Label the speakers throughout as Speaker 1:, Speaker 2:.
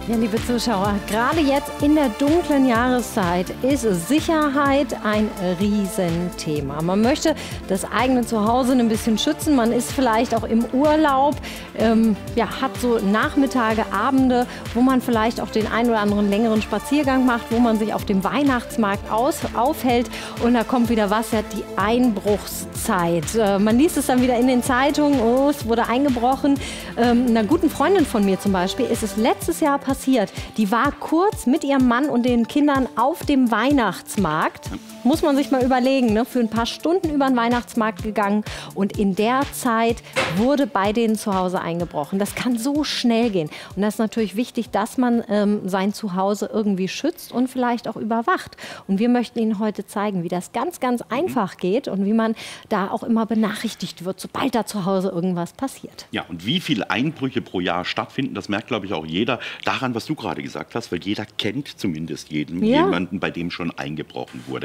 Speaker 1: Ja, liebe Zuschauer, gerade jetzt in der dunklen Jahreszeit ist Sicherheit ein Riesenthema. Man möchte das eigene Zuhause ein bisschen schützen. Man ist vielleicht auch im Urlaub, hat so Nachmittage, Abende, wo man vielleicht auch den einen oder anderen längeren Spaziergang macht, wo man sich auf dem Weihnachtsmarkt aufhält. Und da kommt wieder was, ja, die Einbruchszeit. Man liest es dann wieder in den Zeitungen, oh, es wurde eingebrochen. Einer guten Freundin von mir zum Beispiel ist es letztes Jahr passiert. Die war kurz mit ihrem Mann und den Kindern auf dem Weihnachtsmarkt. Muss man sich mal überlegen, ne? Für ein paar Stunden über den Weihnachtsmarkt gegangen und in der Zeit wurde bei denen zu Hause eingebrochen. Das kann so schnell gehen. Und das ist natürlich wichtig, dass man sein Zuhause irgendwie schützt und vielleicht auch überwacht. Und wir möchten Ihnen heute zeigen, wie das ganz, ganz einfach geht und wie man da auch immer benachrichtigt wird, sobald da zu Hause irgendwas passiert.
Speaker 2: Ja, und wie viele Einbrüche pro Jahr stattfinden, das merkt, glaube ich, auch jeder daran, was du gerade gesagt hast, weil jeder kennt zumindest jemanden, bei dem schon eingebrochen wurde.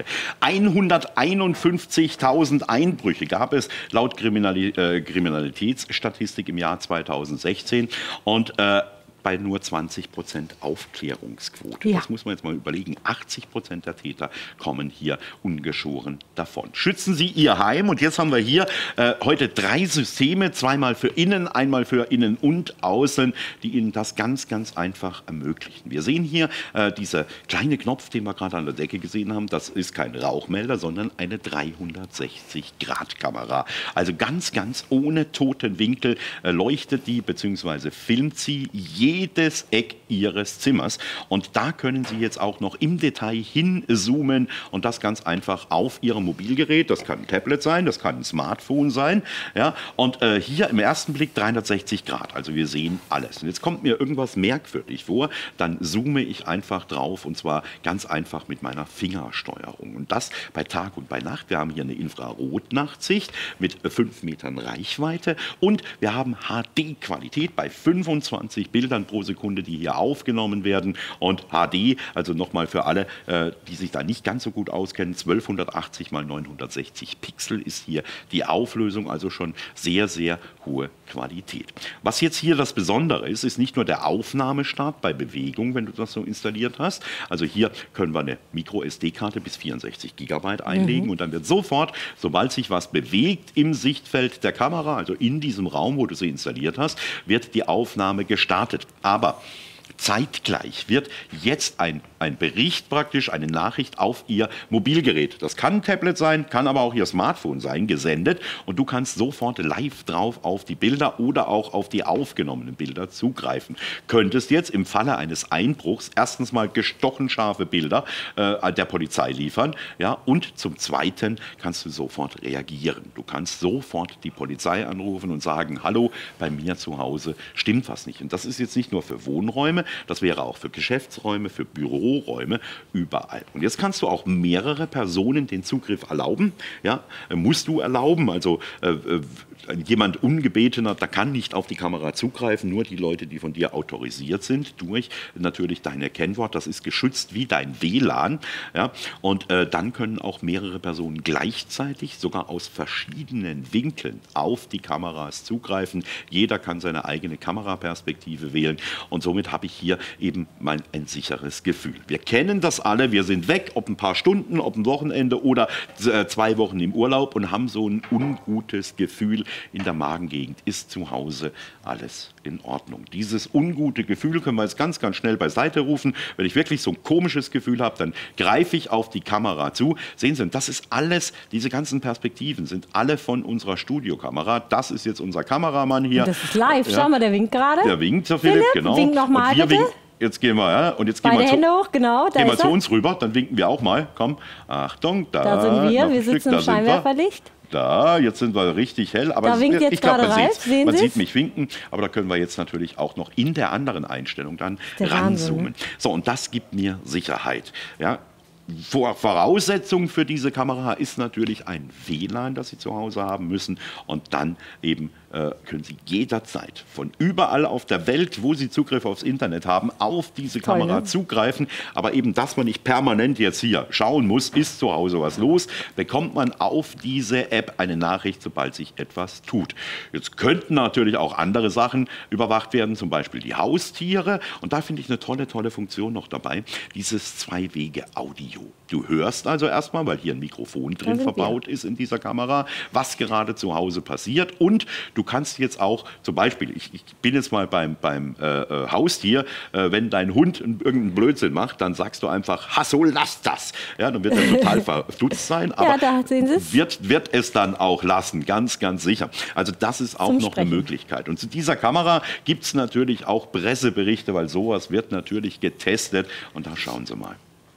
Speaker 2: 151.000 Einbrüche gab es laut Kriminalitätsstatistik im Jahr 2016 und bei nur 20% Aufklärungsquote.
Speaker 1: Ja.
Speaker 2: Das muss man jetzt mal überlegen. 80% der Täter kommen hier ungeschoren davon. Schützen Sie Ihr Heim. Und jetzt haben wir hier heute 3 Systeme, zweimal für innen, einmal für innen und außen, die Ihnen das ganz, ganz einfach ermöglichen. Wir sehen hier dieser kleine Knopf, den wir gerade an der Decke gesehen haben. Das ist kein Rauchmelder, sondern eine 360-Grad-Kamera. Also ganz, ganz ohne toten Winkel leuchtet die bzw. filmt sie jedes Eck Ihres Zimmers. Und da können Sie jetzt auch noch im Detail hinzoomen und das ganz einfach auf Ihrem Mobilgerät. Das kann ein Tablet sein, das kann ein Smartphone sein. Ja? Und hier im ersten Blick 360 Grad. Also wir sehen alles. Und jetzt kommt mir irgendwas merkwürdig vor, dann zoome ich einfach drauf und zwar ganz einfach mit meiner Fingersteuerung. Und das bei Tag und bei Nacht. Wir haben hier eine Infrarotnachtsicht mit 5 Metern Reichweite und wir haben HD-Qualität bei 25 Bildern pro Sekunde, die hier aufgenommen werden. Und HD, also nochmal für alle, die sich da nicht ganz so gut auskennen, 1280 mal 960 Pixel ist hier die Auflösung, also schon sehr, sehr hohe Qualität. Was jetzt hier das Besondere ist, ist nicht nur der Aufnahmestart bei Bewegung, wenn du das so installiert hast. Also hier können wir eine Micro-SD-Karte bis 64 GB einlegen und dann wird sofort, sobald sich was bewegt im Sichtfeld der Kamera, also in diesem Raum, wo du sie installiert hast, wird die Aufnahme gestartet. Aber zeitgleich wird jetzt ein Bericht praktisch, eine Nachricht auf Ihr Mobilgerät. Das kann ein Tablet sein, kann aber auch Ihr Smartphone sein, gesendet. Und du kannst sofort live drauf auf die Bilder oder auch auf die aufgenommenen Bilder zugreifen. Könntest jetzt im Falle eines Einbruchs erstens mal gestochen scharfe Bilder der Polizei liefern. Ja, und zum Zweiten kannst du sofort reagieren. Du kannst sofort die Polizei anrufen und sagen, hallo, bei mir zu Hause stimmt was nicht. Und das ist jetzt nicht nur für Wohnräume, das wäre auch für Geschäftsräume, für Büroräume, überall. Und jetzt kannst du auch mehrere Personen den Zugriff erlauben. Ja, musst du erlauben. Also jemand Ungebetener, da kann nicht auf die Kamera zugreifen, nur die Leute, die von dir autorisiert sind, durch natürlich dein Kennwort. Das ist geschützt wie dein WLAN. Ja, und dann können auch mehrere Personen gleichzeitig, sogar aus verschiedenen Winkeln, auf die Kameras zugreifen. Jeder kann seine eigene Kameraperspektive wählen. Und somit habe ich hier eben mal ein sicheres Gefühl. Wir kennen das alle, wir sind weg, ob ein paar Stunden, ob ein Wochenende oder 2 Wochen im Urlaub und haben so ein ungutes Gefühl in der Magengegend. Ist zu Hause alles in Ordnung? Dieses ungute Gefühl können wir jetzt ganz, ganz schnell beiseite rufen. Wenn ich wirklich so ein komisches Gefühl habe, dann greife ich auf die Kamera zu. Sehen Sie, das ist alles, diese ganzen Perspektiven sind alle von unserer Studiokamera. Das ist jetzt unser Kameramann hier.
Speaker 1: Und das ist live. Schau mal, der winkt gerade.
Speaker 2: Der winkt, der Philipp, genau.
Speaker 1: Wink nochmal, bitte.
Speaker 2: Jetzt gehen wir, ja, und jetzt
Speaker 1: Beide Hände hoch, genau.
Speaker 2: Gehen wir zu uns rüber, dann winken wir auch mal. Komm, Achtung,
Speaker 1: da sind wir sitzen im Scheinwerferlicht.
Speaker 2: Da, jetzt sind wir richtig hell, aber
Speaker 1: da winkt jetzt
Speaker 2: ich glaube, man
Speaker 1: sieht
Speaker 2: mich winken, aber da können wir jetzt natürlich auch noch in der anderen Einstellung dann ranzoomen. So, und das gibt mir Sicherheit. Ja. Voraussetzung für diese Kamera ist natürlich ein WLAN, das Sie zu Hause haben müssen. Und dann eben können Sie jederzeit von überall auf der Welt, wo Sie Zugriff aufs Internet haben, auf diese Kamera zugreifen. Aber eben, dass man nicht permanent jetzt hier schauen muss, ist zu Hause was los, bekommt man auf diese App eine Nachricht, sobald sich etwas tut. Jetzt könnten natürlich auch andere Sachen überwacht werden, zum Beispiel die Haustiere. Und da finde ich eine tolle Funktion noch dabei, dieses Zwei-Wege-Audio. Du hörst also erstmal, weil hier ein Mikrofon drin verbaut ist in dieser Kamera, was gerade zu Hause passiert. Und du kannst jetzt auch, zum Beispiel, ich bin jetzt mal beim Haustier, wenn dein Hund irgendeinen Blödsinn macht, dann sagst du einfach, Hasso, lass das. Ja, dann wird er total verdutzt sein, aber
Speaker 1: ja, da sehen Sie's.
Speaker 2: Wird es dann auch lassen, ganz sicher. Also das ist auch noch eine Möglichkeit. Und zu dieser Kamera gibt es natürlich auch Presseberichte, weil sowas wird natürlich getestet. Und da schauen Sie mal.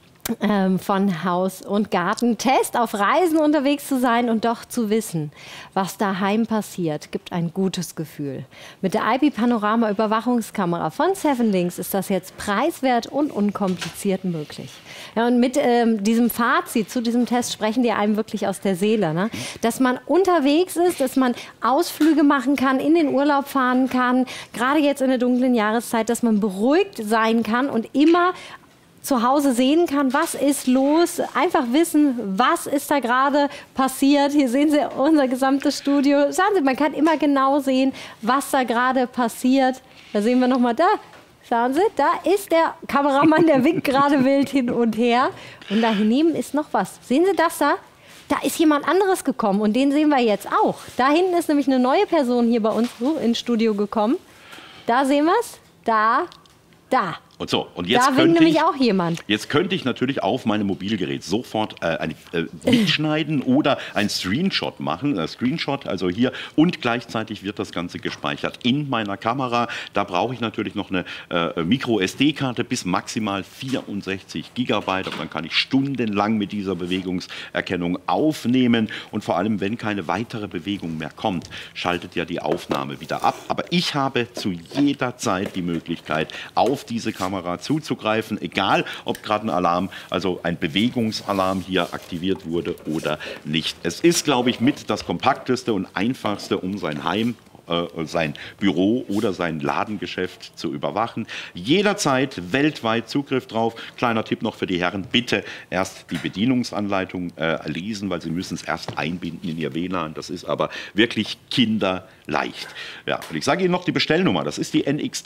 Speaker 1: Von Haus und Garten. Test, auf Reisen unterwegs zu sein und doch zu wissen, was daheim passiert, gibt ein gutes Gefühl. Mit der IP Panorama Überwachungskamera von 7Links ist das jetzt preiswert und unkompliziert möglich. Ja, und mit diesem Fazit zu diesem Test sprechen die einem wirklich aus der Seele, ne? Dass man unterwegs ist, dass man Ausflüge machen kann, in den Urlaub fahren kann, gerade jetzt in der dunklen Jahreszeit, dass man beruhigt sein kann und immer zu Hause sehen kann, was ist los, einfach wissen, was ist da gerade passiert. Hier sehen Sie unser gesamtes Studio. Schauen Sie, man kann immer genau sehen, was da gerade passiert. Da sehen wir noch mal da. Schauen Sie, da ist der Kameramann, der winkt gerade wild hin und her. Und da hinten ist noch was. Sehen Sie das da? Da ist jemand anderes gekommen und den sehen wir jetzt auch. Da hinten ist nämlich eine neue Person hier bei uns ins Studio gekommen. Da sehen wir es. Da.
Speaker 2: Und so, und jetzt
Speaker 1: da winkt nämlich auch jemand.
Speaker 2: Jetzt könnte ich natürlich auf meinem Mobilgerät sofort ein Bild schneiden oder ein Screenshot machen. Screenshot, also hier, und gleichzeitig wird das Ganze gespeichert in meiner Kamera. Da brauche ich natürlich noch eine Micro-SD-Karte bis maximal 64 Gigabyte. Und dann kann ich stundenlang mit dieser Bewegungserkennung aufnehmen. Und vor allem, wenn keine weitere Bewegung mehr kommt, schaltet ja die Aufnahme wieder ab. Aber ich habe zu jeder Zeit die Möglichkeit, auf diese Kamera zuzugreifen, egal ob gerade ein Alarm, also ein Bewegungsalarm hier aktiviert wurde oder nicht. Es ist, glaube ich, mit das kompakteste und einfachste, um sein Heim, sein Büro oder sein Ladengeschäft zu überwachen. Jederzeit weltweit Zugriff drauf. Kleiner Tipp noch für die Herren, bitte erst die Bedienungsanleitung lesen, weil Sie müssen es erst einbinden in Ihr WLAN. Das ist aber wirklich kinderleicht. Ja, und ich sage Ihnen noch die Bestellnummer. Das ist die NX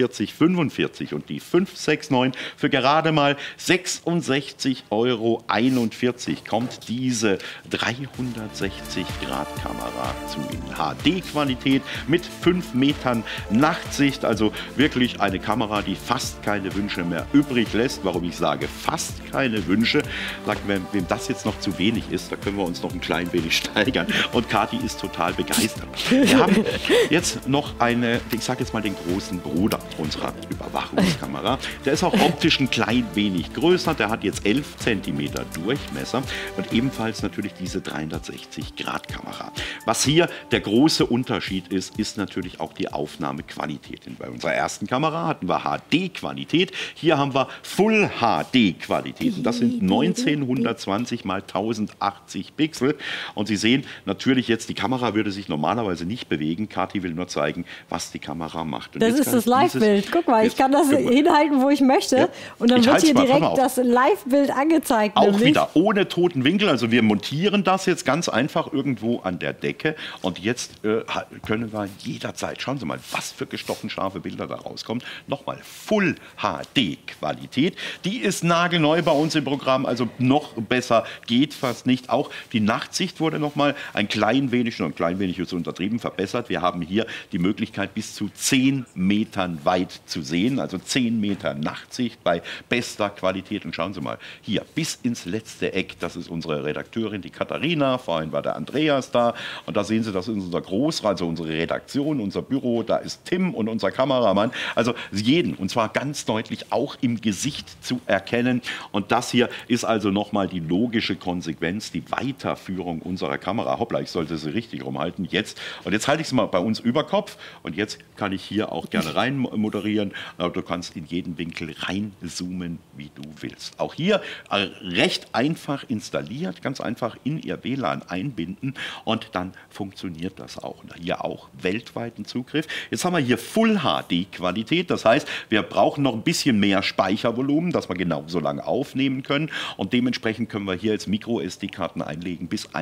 Speaker 2: 4345 und die 569. Für gerade mal 66,41 € kommt diese 360-Grad-Kamera zu Ihnen. HD-Qualität mit 5 Metern Nachtsicht, also wirklich eine Kamera, die fast keine Wünsche mehr übrig lässt. Warum ich sage fast keine Wünsche, sagt, wem das jetzt noch zu wenig ist, da können wir uns noch ein klein wenig steigern. Und Kathi ist total begeistert. Wir haben jetzt noch ich sage jetzt mal den großen Bruder unserer Überwachungskamera. Der ist auch optisch ein klein wenig größer, der hat jetzt 11 cm Durchmesser und ebenfalls natürlich diese 360-Grad-Kamera. Was hier der große Unterschied ist natürlich auch die Aufnahmequalität. Bei unserer ersten Kamera hatten wir HD-Qualität, hier haben wir Full HD-Qualität. Das sind 1920 mal 1080 Pixel. Und Sie sehen natürlich jetzt, die Kamera würde sich normalerweise nicht bewegen. Kathi will nur zeigen, was die Kamera macht. Und
Speaker 1: das ist das Live-Bild. Guck mal, ich kann das hinhalten, wo ich möchte. Ja. Und dann wird hier direkt das Live-Bild angezeigt.
Speaker 2: Auch wieder ohne toten Winkel. Also wir montieren das jetzt ganz einfach irgendwo an der Decke. Und jetzt können wir jederzeit, schauen Sie mal, was für gestochen scharfe Bilder da rauskommen. Nochmal Full HD Qualität. Die ist nagelneu bei uns im Programm, also noch besser geht fast nicht. Auch die Nachtsicht wurde nochmal ein klein wenig ist untertrieben, verbessert. Wir haben hier die Möglichkeit, bis zu 10 Metern weit zu sehen, also 10 Meter Nachtsicht bei bester Qualität. Und schauen Sie mal, hier bis ins letzte Eck, das ist unsere Redakteurin, die Katharina, vorhin war der Andreas da. Und da sehen Sie, das ist unser also unsere Redaktion, unser Büro, da ist Tim und unser Kameramann. Also jeden, und zwar ganz deutlich auch im Gesicht zu erkennen. Und das hier ist also nochmal die logische Konsequenz, die Weiterführung unserer Kamera. Hoppla, ich sollte sie richtig rumhalten. Jetzt. Und jetzt halte ich sie mal bei uns über Kopf. Und jetzt kann ich hier auch gerne rein moderieren. Du kannst in jeden Winkel reinzoomen, wie du willst. Auch hier recht einfach installiert, ganz einfach in Ihr WLAN einbinden und dann funktioniert das auch. Und hier auch weltweiten Zugriff. Jetzt haben wir hier Full HD Qualität, das heißt, wir brauchen noch ein bisschen mehr Speichervolumen, dass wir genauso lange aufnehmen können und dementsprechend können wir hier jetzt Micro-SD-Karten einlegen bis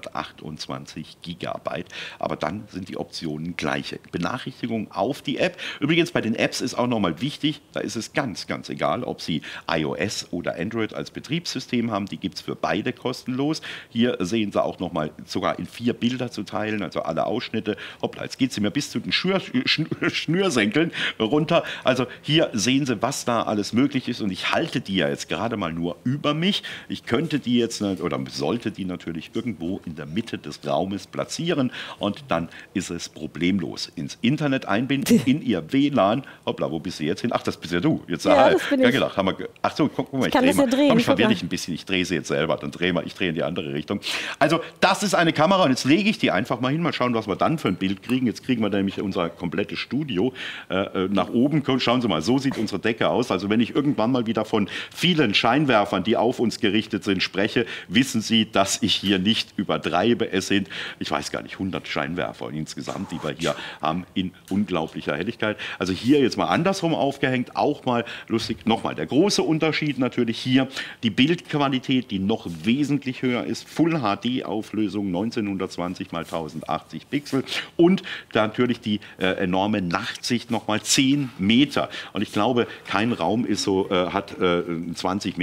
Speaker 2: 128 Gigabyte. Aber dann sind die Optionen gleiche. Benachrichtigung auf die App. Übrigens bei den Apps ist auch nochmal wichtig, da ist es ganz egal, ob Sie iOS oder Android als Betriebssystem haben. Die gibt es für beide kostenlos. Hier sehen Sie auch nochmal sogar in 4 Bilder zu teilen, also alle Ausschnitte. Hoppla, jetzt geht sie mir bis zu den Schnürsenkeln runter. Also hier sehen Sie, was da alles möglich ist und ich halte die ja jetzt gerade mal nur über mich. Ich könnte die jetzt, oder sollte die natürlich irgendwo in der Mitte des Raumes platzieren und dann ist es problemlos. Ins Internet einbinden, in Ihr WLAN. Hoppla, wo bist du jetzt hin? Ach, das bist ja du. Jetzt,
Speaker 1: ja, das bin ich.
Speaker 2: Gedacht, ach so, guck mal, ich drehe mal. Komm, ich verwirre dich ein bisschen, ich drehe sie jetzt selber, dann ich drehe in die andere Richtung. Also das ist eine Kamera und jetzt lege ich die einfach mal hin, mal schauen, was wir dann für ein Bild kriegen. Jetzt kriegen wir nämlich unser komplettes Studio nach oben. Schauen Sie mal, so sieht unsere Decke aus. Also wenn ich irgendwann mal wieder von vielen Scheinwerfern, die auf uns gerichtet sind, spreche, wissen Sie, dass ich hier nicht übertreibe. Es sind, ich weiß gar nicht, 100 Scheinwerfer insgesamt, die wir hier haben in unglaublicher Helligkeit. Also hier jetzt mal andersrum aufgehängt, auch mal lustig. Nochmal, der große Unterschied natürlich hier, die Bildqualität, die noch wesentlich höher ist, Full HD Auflösung 1920 x 1080 Pixel und natürlich die enorme Nachtsicht, nochmal 10 Meter. Und ich glaube, kein Raum ist so, hat 20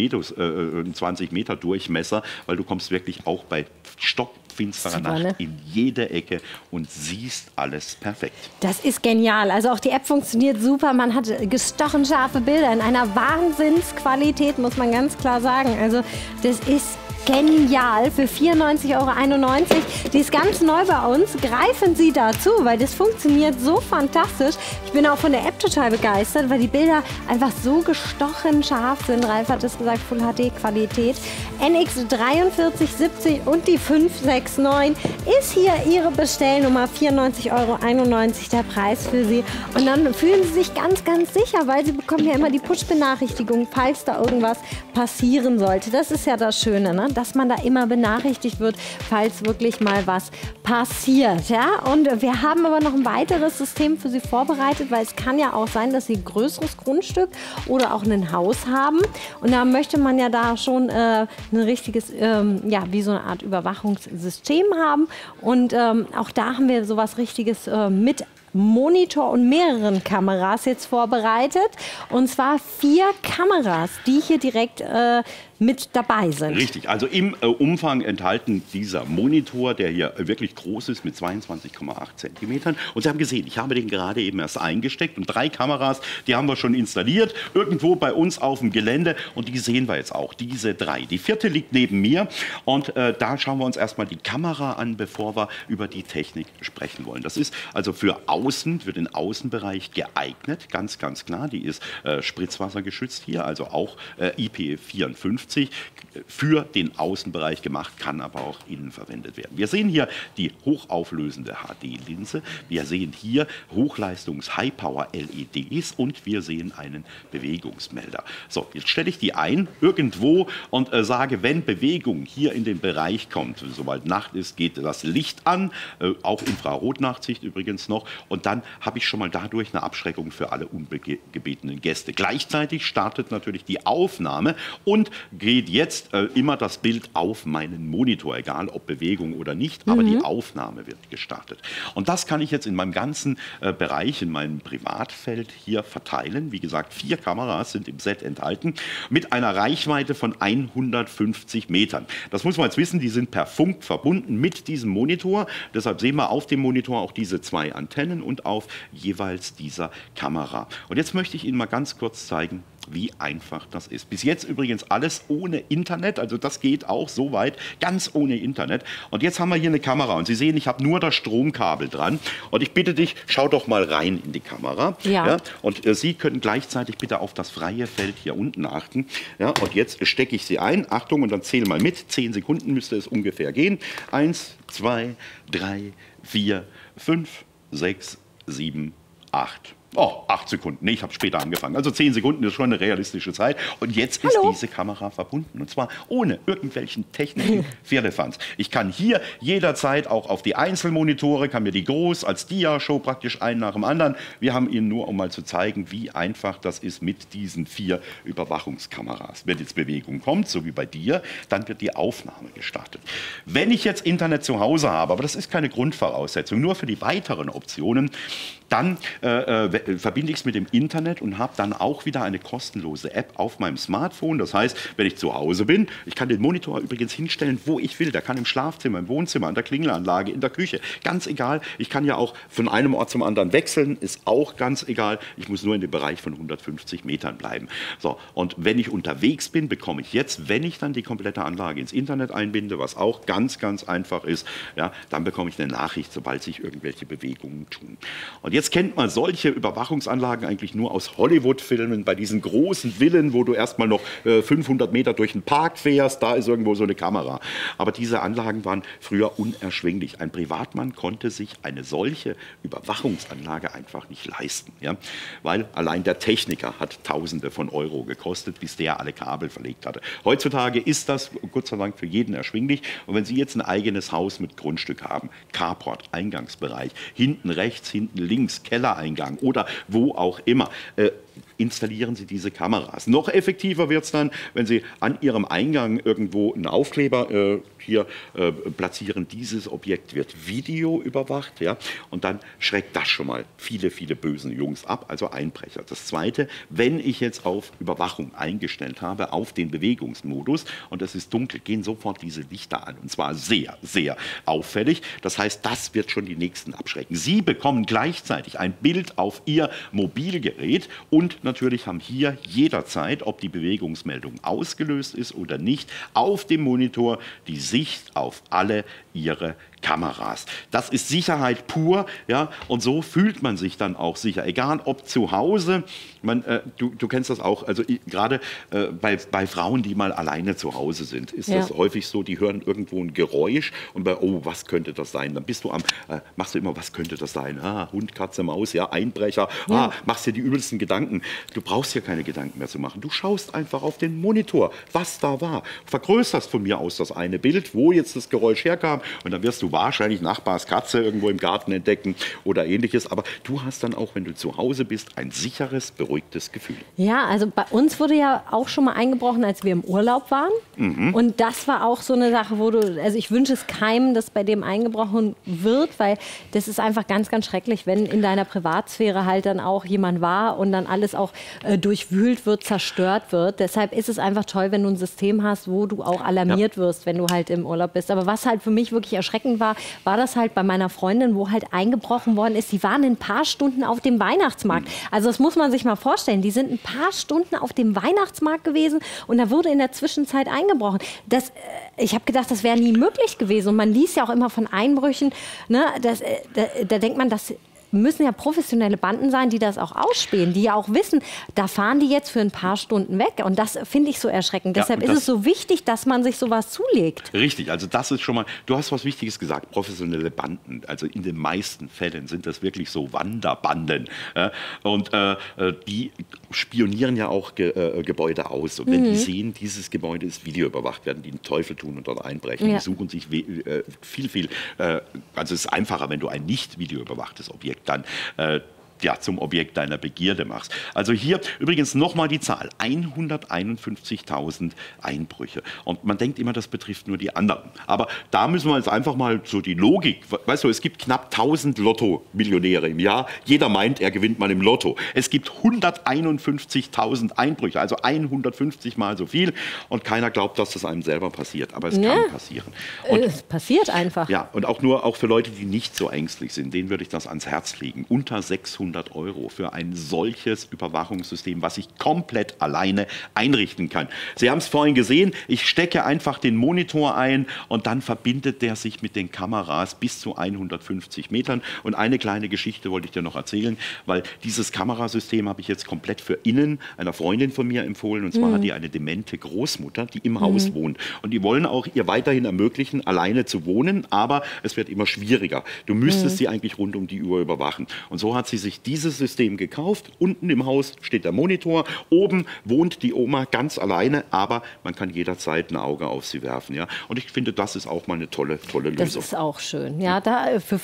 Speaker 2: Meter Durchmesser, weil du kommst wirklich auch bei stockfinsterer Nacht in jede Ecke und siehst alles perfekt.
Speaker 1: Das ist genial. Also auch die App funktioniert super. Man hat gestochen scharfe Bilder in einer Wahnsinnsqualität, muss man ganz klar sagen. Also das ist genial für 94,91 €. Die ist ganz neu bei uns. Greifen Sie dazu, weil das funktioniert so fantastisch. Ich bin auch von der App total begeistert, weil die Bilder einfach so gestochen scharf sind. Ralf hat es gesagt, Full HD Qualität. NX 4370 und die 569 ist hier Ihre Bestellnummer. 94,91 € der Preis für Sie. Und dann fühlen Sie sich ganz sicher, weil Sie bekommen ja immer die Push-Benachrichtigung, falls da irgendwas passieren sollte. Das ist ja das Schöne, ne? Dass man da immer benachrichtigt wird, falls wirklich mal was passiert. Ja? Und wir haben aber noch ein weiteres System für Sie vorbereitet, weil es kann ja auch sein, dass Sie ein größeres Grundstück oder auch ein Haus haben. Und da möchte man ja da schon ein richtiges, ja, wie so eine Art Überwachungssystem haben. Und auch da haben wir sowas Richtiges mit Monitor und mehreren Kameras jetzt vorbereitet. Und zwar 4 Kameras, die hier direkt mit dabei sind.
Speaker 2: Richtig, also im Umfang enthalten dieser Monitor, der hier wirklich groß ist mit 22,8 Zentimetern. Und Sie haben gesehen, ich habe den gerade eben erst eingesteckt und 3 Kameras, die haben wir schon installiert, irgendwo bei uns auf dem Gelände und die sehen wir jetzt auch, diese 3. Die 4. liegt neben mir und da schauen wir uns erstmal die Kamera an, bevor wir über die Technik sprechen wollen. Das ist also für den Außenbereich geeignet, ganz klar. Die ist spritzwassergeschützt hier, also auch IP54 für den Außenbereich gemacht, kann aber auch innen verwendet werden. Wir sehen hier die hochauflösende HD-Linse, wir sehen hier Hochleistungs-High-Power-LEDs und wir sehen einen Bewegungsmelder. So, jetzt stelle ich die ein irgendwo und sage, wenn Bewegung hier in den Bereich kommt, sobald Nacht ist, geht das Licht an, auch Infrarotnachtsicht übrigens noch, und dann habe ich schon mal dadurch eine Abschreckung für alle ungebetenen Gäste. Gleichzeitig startet natürlich die Aufnahme und geht jetzt immer das Bild auf meinen Monitor, egal ob Bewegung oder nicht, aber die Aufnahme wird gestartet. Und das kann ich jetzt in meinem ganzen Bereich, in meinem Privatfeld hier verteilen. Wie gesagt, 4 Kameras sind im Set enthalten mit einer Reichweite von 150 Metern. Das muss man jetzt wissen, die sind per Funk verbunden mit diesem Monitor. Deshalb sehen wir auf dem Monitor auch diese 2 Antennen. Wänden und auf jeweils dieser Kamera. Und jetzt möchte ich Ihnen mal ganz kurz zeigen, wie einfach das ist. Bis jetzt übrigens alles ohne Internet, also das geht auch so weit, ganz ohne Internet. Und jetzt haben wir hier eine Kamera und Sie sehen, ich habe nur das Stromkabel dran. Und ich bitte dich, schau doch mal rein in die Kamera. Ja. Und Sie können gleichzeitig bitte auf das freie Feld hier unten achten. Ja, und jetzt stecke ich sie ein. Achtung, und dann zähle mal mit. 10 Sekunden müsste es ungefähr gehen. 1, 2, 3, 4, 5, 6, 7, 8. Oh, 8 Sekunden. Nee, ich habe später angefangen. Also 10 Sekunden ist schon eine realistische Zeit. Und jetzt ist diese Kamera verbunden. Und zwar ohne irgendwelchen technischen Firlefanz. Ich kann hier jederzeit auch auf die Einzelmonitore, kann mir die groß als Dia-Show praktisch einen nach dem anderen. Wir haben Ihnen nur, um mal zu zeigen, wie einfach das ist mit diesen 4 Überwachungskameras. Wenn jetzt Bewegung kommt, so wie bei dir, dann wird die Aufnahme gestartet. Wenn ich jetzt Internet zu Hause habe, aber das ist keine Grundvoraussetzung, nur für die weiteren Optionen, dann verbinde ich es mit dem Internet und habe dann auch wieder eine kostenlose App auf meinem Smartphone. Das heißt, wenn ich zu Hause bin, ich kann den Monitor übrigens hinstellen, wo ich will. Der kann im Schlafzimmer, im Wohnzimmer, an der Klingelanlage, in der Küche. Ganz egal. Ich kann ja auch von einem Ort zum anderen wechseln, ist auch ganz egal. Ich muss nur in dem Bereich von 150 Metern bleiben. So, und wenn ich unterwegs bin, bekomme ich jetzt, wenn ich dann die komplette Anlage ins Internet einbinde, was auch ganz, ganz einfach ist, ja, dann bekomme ich eine Nachricht, sobald sich irgendwelche Bewegungen tun. Und jetzt kennt man solche Überwachungsanlagen eigentlich nur aus Hollywood-Filmen, bei diesen großen Villen, wo du erstmal noch 500 Meter durch den Park fährst, da ist irgendwo so eine Kamera. Aber diese Anlagen waren früher unerschwinglich. Ein Privatmann konnte sich eine solche Überwachungsanlage einfach nicht leisten. Ja? Weil allein der Techniker hat Tausende von Euro gekostet, bis der alle Kabel verlegt hatte. Heutzutage ist das, Gott sei Dank, für jeden erschwinglich. Und wenn Sie jetzt ein eigenes Haus mit Grundstück haben, Carport, Eingangsbereich, hinten rechts, hinten links, Kellereingang oder wo auch immer, installieren Sie diese Kameras. Noch effektiver wird es dann, wenn Sie an Ihrem Eingang irgendwo einen Aufkleber hier platzieren. Dieses Objekt wird Video überwacht. Ja? Und dann schreckt das schon mal viele, viele bösen Jungs ab, also Einbrecher. Das Zweite, wenn ich jetzt auf Überwachung eingestellt habe, auf den Bewegungsmodus und es ist dunkel, gehen sofort diese Lichter an. Und zwar sehr, sehr auffällig. Das heißt, das wird schon die Nächsten abschrecken. Sie bekommen gleichzeitig ein Bild auf Ihr Mobilgerät und natürlich haben hier jederzeit, ob die Bewegungsmeldung ausgelöst ist oder nicht, auf dem Monitor die Sicht auf alle Ihre Kameras. Das ist Sicherheit pur, ja, und so fühlt man sich dann auch sicher. Egal ob zu Hause, du kennst das auch, also gerade bei Frauen, die mal alleine zu Hause sind, ist das häufig so, die hören irgendwo ein Geräusch und oh, was könnte das sein? Dann bist du machst du immer, was könnte das sein? Hund, Katze, Maus, ja, Einbrecher, machst dir die übelsten Gedanken. Du brauchst ja keine Gedanken mehr zu machen. Du schaust einfach auf den Monitor, was da war. Vergrößerst von mir aus das eine Bild, wo jetzt das Geräusch herkam und dann wirst du wahrscheinlich Nachbars Katze irgendwo im Garten entdecken oder ähnliches. Aber du hast dann auch, wenn du zu Hause bist, ein sicheres, beruhigtes Gefühl.
Speaker 1: Ja, also bei uns wurde ja auch schon mal eingebrochen, als wir im Urlaub waren. Und das war auch so eine Sache, wo also ich wünsche es keinem, dass bei dem eingebrochen wird, weil das ist einfach ganz, ganz schrecklich, wenn in deiner Privatsphäre halt dann auch jemand war und dann alles auch durchwühlt wird, zerstört wird. Deshalb ist es einfach toll, wenn du ein System hast, wo du auch alarmiert wirst, wenn du halt im Urlaub bist. Aber was halt für mich wirklich erschreckend war, war das halt bei meiner Freundin, wo halt eingebrochen worden ist. Die waren ein paar Stunden auf dem Weihnachtsmarkt. Also das muss man sich mal vorstellen. Die sind ein paar Stunden auf dem Weihnachtsmarkt gewesen und da wurde in der Zwischenzeit eingebrochen. Ich habe gedacht, das wäre nie möglich gewesen. Und man liest ja auch immer von Einbrüchen. Ne? Da denkt man, das müssen ja professionelle Banden sein, die das auch ausspähen, die ja auch wissen, da fahren die jetzt für ein paar Stunden weg. Und das finde ich so erschreckend. Ja, deshalb ist es so wichtig, dass man sich sowas zulegt.
Speaker 2: Richtig, also das ist schon mal, du hast was Wichtiges gesagt, professionelle Banden. Also in den meisten Fällen sind das wirklich so Wanderbanden. Und die spionieren ja auch Gebäude aus. Und wenn die sehen, dieses Gebäude ist videoüberwacht, werden die den Teufel tun und dort einbrechen. Ja. Die suchen sich also es ist einfacher, wenn du ein nicht videoüberwachtes Objekt dann ja, zum Objekt deiner Begierde machst. Also hier übrigens nochmal die Zahl, 151.000 Einbrüche. Und man denkt immer, das betrifft nur die anderen. Aber da müssen wir jetzt einfach mal so die Logik, weißt du, es gibt knapp 1000 Lotto-Millionäre im Jahr. Jeder meint, er gewinnt mal im Lotto. Es gibt 151.000 Einbrüche, also 150 Mal so viel. Und keiner glaubt, dass das einem selber passiert. Aber es kann passieren. Und
Speaker 1: es passiert einfach.
Speaker 2: ja, und auch für Leute, die nicht so ängstlich sind, denen würde ich das ans Herz legen. Unter 600 € für ein solches Überwachungssystem, was ich komplett alleine einrichten kann. Sie haben es vorhin gesehen, ich stecke einfach den Monitor ein und dann verbindet der sich mit den Kameras bis zu 150 Metern. Und eine kleine Geschichte wollte ich dir noch erzählen, weil dieses Kamerasystem habe ich jetzt komplett für innen einer Freundin von mir empfohlen. Und zwar hat die eine demente Großmutter, die im Haus wohnt. Und die wollen auch ihr weiterhin ermöglichen, alleine zu wohnen, aber es wird immer schwieriger. Du müsstest sie eigentlich rund um die Uhr überwachen. Und so hat sie sich dieses System gekauft. Unten im Haus steht der Monitor, oben wohnt die Oma ganz alleine, aber man kann jederzeit ein Auge auf sie werfen. Ja? Und ich finde, das ist auch mal eine tolle Lösung.
Speaker 1: Das ist auch schön. Ja, da für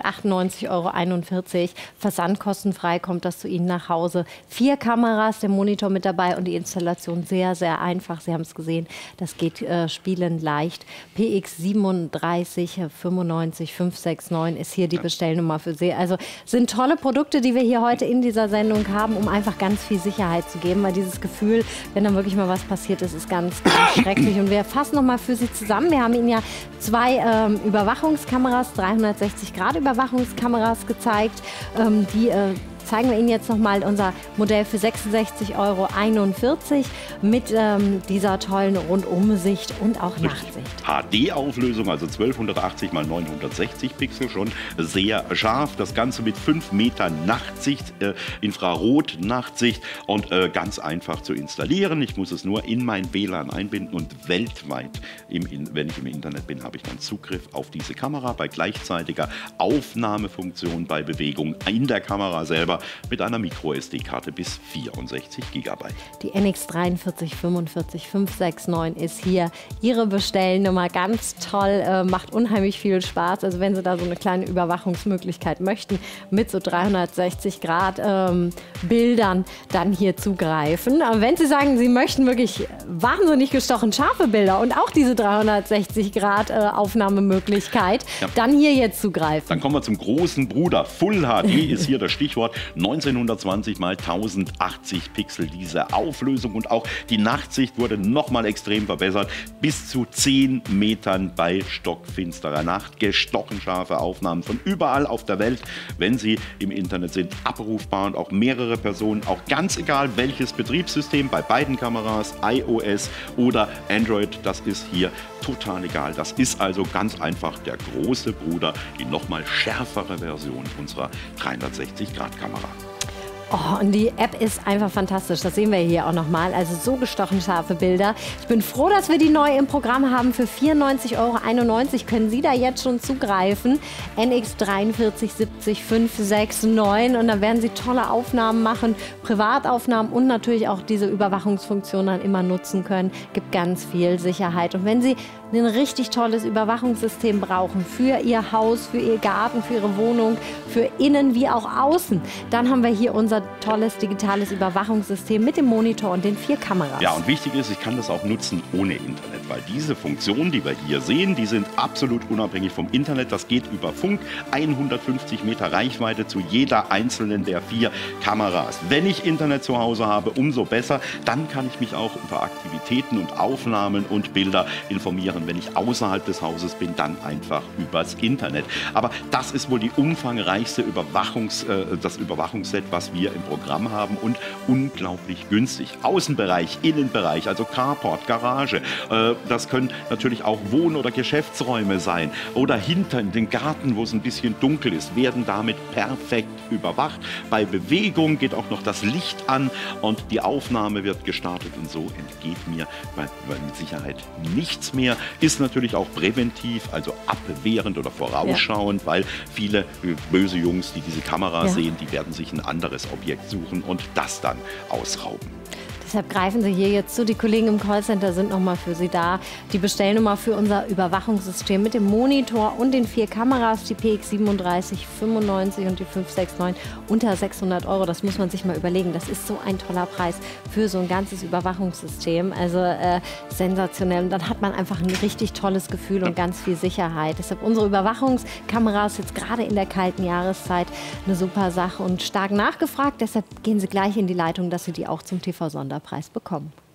Speaker 1: 598,41 € versandkostenfrei kommt das zu Ihnen nach Hause. 4 Kameras, der Monitor mit dabei und die Installation sehr, sehr einfach. Sie haben es gesehen, das geht spielend leicht. PX 37 95 569 ist hier die Bestellnummer für Sie. Also sind tolle Produkte, die wir hier heute in dieser Sendung haben, um einfach ganz viel Sicherheit zu geben, weil dieses Gefühl, wenn dann wirklich mal was passiert ist, ist ganz, ganz schrecklich. Und wir fassen noch mal für Sie zusammen. Wir haben Ihnen ja 2 Überwachungskameras, 360-Grad-Überwachungskameras gezeigt, die zeigen wir Ihnen jetzt noch mal unser Modell für 66,41 € mit dieser tollen Rundumsicht und auch Nachtsicht.
Speaker 2: HD-Auflösung, also 1280 x 960 Pixel, schon sehr scharf. Das Ganze mit 5 Meter Nachtsicht, Infrarot-Nachtsicht und ganz einfach zu installieren. Ich muss es nur in mein WLAN einbinden und weltweit, wenn ich im Internet bin, habe ich dann Zugriff auf diese Kamera bei gleichzeitiger Aufnahmefunktion bei Bewegung in der Kamera selber mit einer Micro-SD-Karte bis 64 GB.
Speaker 1: Die NX 4344569 ist hier Ihre Bestellnummer. Ganz toll, macht unheimlich viel Spaß. Also wenn Sie da so eine kleine Überwachungsmöglichkeit möchten, mit so 360 Grad Bildern dann hier zugreifen. Aber wenn Sie sagen, Sie möchten wirklich wahnsinnig gestochen scharfe Bilder und auch diese 360 Grad Aufnahmemöglichkeit, dann hier jetzt zugreifen.
Speaker 2: Dann kommen wir zum großen Bruder. Full HD ist hier das Stichwort. 1920 x 1080 Pixel diese Auflösung und auch die Nachtsicht wurde nochmal extrem verbessert. Bis zu 10 Metern bei stockfinsterer Nacht. Gestochen scharfe Aufnahmen von überall auf der Welt, wenn Sie im Internet sind, abrufbar und auch mehrere Personen, auch ganz egal welches Betriebssystem, bei beiden Kameras, iOS oder Android, das ist hier total egal. Das ist also ganz einfach der große Bruder, die nochmal schärfere Version unserer 360-Grad-Kamera.
Speaker 1: Oh, und die App ist einfach fantastisch. Das sehen wir hier auch nochmal. Also so gestochen scharfe Bilder. Ich bin froh, dass wir die neu im Programm haben. Für 94,91 € können Sie da jetzt schon zugreifen. NX 4370569. Und dann werden Sie tolle Aufnahmen machen, Privataufnahmen und natürlich auch diese Überwachungsfunktion dann immer nutzen können. Gibt ganz viel Sicherheit. Und wenn Sie ein richtig tolles Überwachungssystem brauchen für Ihr Haus, für Ihr Garten, für Ihre Wohnung, für innen wie auch außen, dann haben wir hier unser tolles digitales Überwachungssystem mit dem Monitor und den 4 Kameras.
Speaker 2: Ja, und wichtig ist, ich kann das auch nutzen ohne Internet, weil diese Funktionen, die wir hier sehen, die sind absolut unabhängig vom Internet. Das geht über Funk, 150 Meter Reichweite zu jeder einzelnen der 4 Kameras. Wenn ich Internet zu Hause habe, umso besser. Dann kann ich mich auch über Aktivitäten und Aufnahmen und Bilder informieren. Wenn ich außerhalb des Hauses bin, dann einfach übers Internet. Aber das ist wohl die umfangreichste das Überwachungsset, was wir im Programm haben und unglaublich günstig. Außenbereich, Innenbereich, also Carport, Garage. Das können natürlich auch Wohn- oder Geschäftsräume sein. Oder hinter in den Garten, wo es ein bisschen dunkel ist, werden damit perfekt überwacht. Bei Bewegung geht auch noch das Licht an und die Aufnahme wird gestartet und so entgeht mir mit Sicherheit nichts mehr. Ist natürlich auch präventiv, also abwehrend oder vorausschauend, weil viele böse Jungs, die diese Kamera sehen, die werden sich ein anderes Objekt suchen und das dann ausrauben.
Speaker 1: Deshalb greifen Sie hier jetzt zu. Die Kollegen im Callcenter sind nochmal für Sie da. Die Bestellnummer für unser Überwachungssystem mit dem Monitor und den 4 Kameras, die PX 3795 und die 569 unter 600 €. Das muss man sich mal überlegen. Das ist so ein toller Preis für so ein ganzes Überwachungssystem. Also sensationell. Und dann hat man einfach ein richtig tolles Gefühl und ganz viel Sicherheit. Deshalb unsere Überwachungskameras jetzt gerade in der kalten Jahreszeit eine super Sache und stark nachgefragt. Deshalb gehen Sie gleich in die Leitung, dass Sie die auch zum TV-Sonderpreis bekommen.